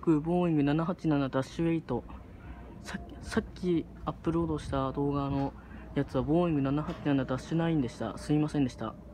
空ボーイング787-8、さっきアップロードした動画のやつはボーイング787-9でした。すいませんでした。